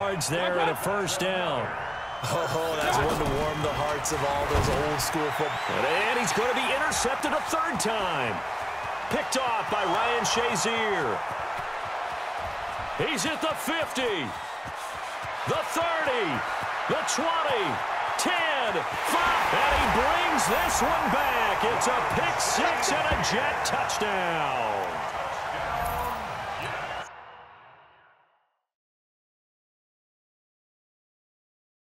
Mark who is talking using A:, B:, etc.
A: Yards there and a first down.
B: Oh, that's one to warm the hearts of all those old school football.
A: And he's going to be intercepted a third time. Picked off by Ryan Shazier. He's at the 50, the 30, the 20, 10, 5, and he brings this one back. It's a pick six and a Jet touchdown.